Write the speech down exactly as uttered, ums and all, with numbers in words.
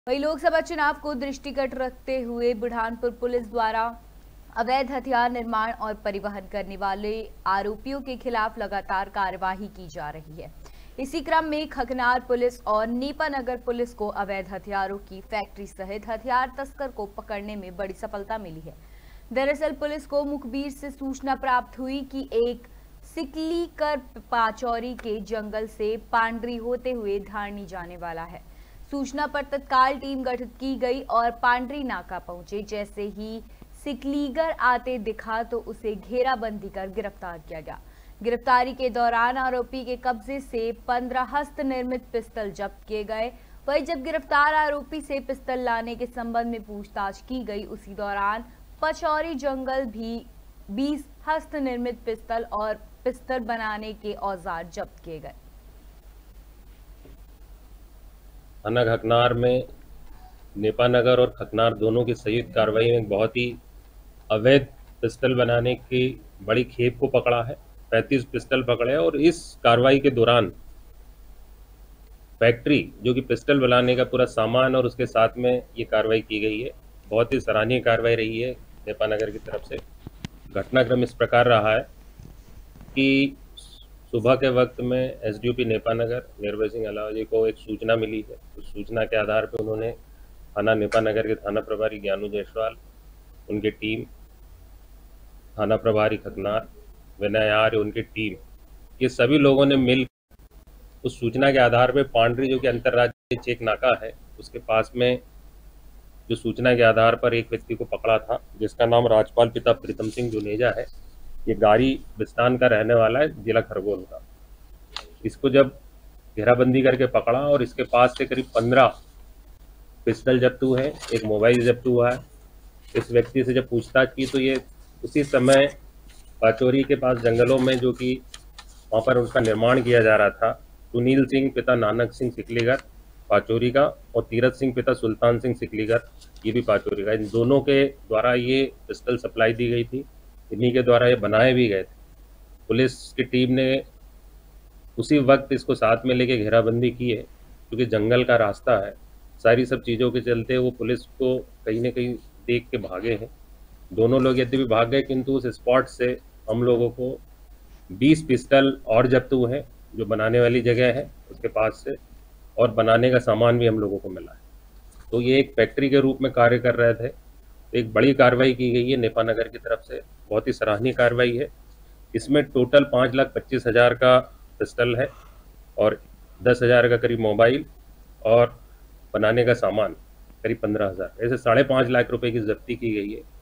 वहीं लोकसभा चुनाव को दृष्टिगत रखते हुए बुरहानपुर पुलिस द्वारा अवैध हथियार निर्माण और परिवहन करने वाले आरोपियों के खिलाफ लगातार कार्यवाही की जा रही है। इसी क्रम में खकनार पुलिस और नेपानगर पुलिस को अवैध हथियारों की फैक्ट्री सहित हथियार तस्कर को पकड़ने में बड़ी सफलता मिली है। दरअसल पुलिस को मुखबिर से सूचना प्राप्त हुई कि एक सिकलीकर पाचौरी के जंगल से पांडरी होते हुए धारनी जाने वाला है। सूचना पर तत्काल टीम गठित की गई और पांडरी नाका पहुंचे। जैसे ही सिकलीगर आते दिखा तो उसे घेराबंदी कर गिरफ्तार किया गया। गिरफ्तारी के दौरान आरोपी के कब्जे से पंद्रह हस्त निर्मित पिस्टल जब्त किए गए। वहीं जब गिरफ्तार आरोपी से पिस्टल लाने के संबंध में पूछताछ की गई, उसी दौरान पचौरी जंगल भी बीस हस्त निर्मित पिस्टल और पिस्टल बनाने के औजार जब्त किए गए। थाना खकनार में नेपानगर और खकनार दोनों की संयुक्त कार्रवाई में बहुत ही अवैध पिस्टल बनाने की बड़ी खेप को पकड़ा है। पैंतीस पिस्टल पकड़े हैं और इस कार्रवाई के दौरान फैक्ट्री जो कि पिस्टल बनाने का पूरा सामान और उसके साथ में ये कार्रवाई की गई है। बहुत ही सराहनीय कार्रवाई रही है नेपानगर की तरफ से। घटनाक्रम इस प्रकार रहा है कि सुबह के वक्त में एसडीओपी नेपानगर निर्भय सिंह अलावा जी को एक सूचना मिली है। उस सूचना के आधार पर उन्होंने थाना नेपानगर के थाना प्रभारी ज्ञानू जायसवाल, उनकी टीम, थाना प्रभारी खकनार विनय आर्य, उनकी टीम, ये सभी लोगों ने मिल उस सूचना के आधार पर पांडरी जो कि अंतर्राज्यीय चेक नाका है उसके पास में जो सूचना के आधार पर एक व्यक्ति को पकड़ा था जिसका नाम राजपाल पिता प्रीतम सिंह जुनेजा है। ये गाड़ी बिस्तान का रहने वाला है, जिला खरगोन का। इसको जब घेराबंदी करके पकड़ा और इसके पास से करीब पंद्रह पिस्टल जब्त हुए हैं, एक मोबाइल जब्त हुआ है। इस व्यक्ति से जब पूछताछ की तो ये उसी समय पाचौरी के पास जंगलों में जो कि वहाँ पर उसका निर्माण किया जा रहा था, सुनील सिंह पिता नानक सिंह सिकलीगर पाचौरी का और तीरथ सिंह पिता सुल्तान सिंह सिकलीगर ये भी पाचौरी का, इन दोनों के द्वारा ये पिस्टल सप्लाई दी गई थी। इन्हीं के द्वारा ये बनाए भी गए थे। पुलिस की टीम ने उसी वक्त इसको साथ में लेके घेराबंदी की है क्योंकि जंगल का रास्ता है। सारी सब चीज़ों के चलते वो पुलिस को कहीं ना कहीं देख के भागे हैं। दोनों लोग यद्यपि भाग गए किंतु उस स्पॉट से हम लोगों को बीस पिस्टल और जब्त हुए हैं जो बनाने वाली जगह है उसके पास से, और बनाने का सामान भी हम लोगों को मिला है। तो ये एक फैक्ट्री के रूप में कार्य कर रहे थे। तो एक बड़ी कार्रवाई की गई है नेपानगर की तरफ से, बहुत ही सराहनीय कार्रवाई है। इसमें टोटल पाँच लाख पच्चीस हज़ार का पिस्टल है और दस हज़ार का करीब मोबाइल और बनाने का सामान करीब पंद्रह हज़ार, ऐसे साढ़े पाँच लाख रुपए की जब्ती की गई है।